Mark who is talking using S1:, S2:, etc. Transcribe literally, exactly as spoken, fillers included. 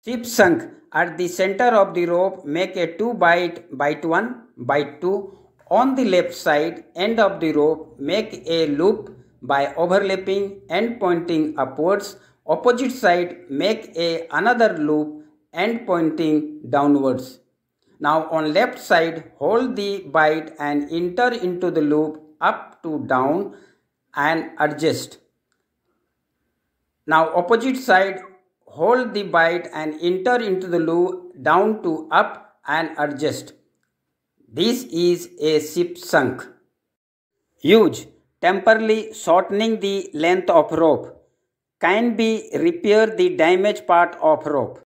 S1: Ship sunk. At the center of the rope, make a two bite, bite one, bite two. On the left side end of the rope, make a loop by overlapping end pointing upwards. Opposite side, make a another loop end pointing downwards. Now on left side, hold the bite and enter into the loop up to down and adjust. Now opposite side, hold the bite and enter into the loop down to up and adjust. This is a ship sunk. Use temporarily shortening the length of rope. Can be repair the damaged part of rope.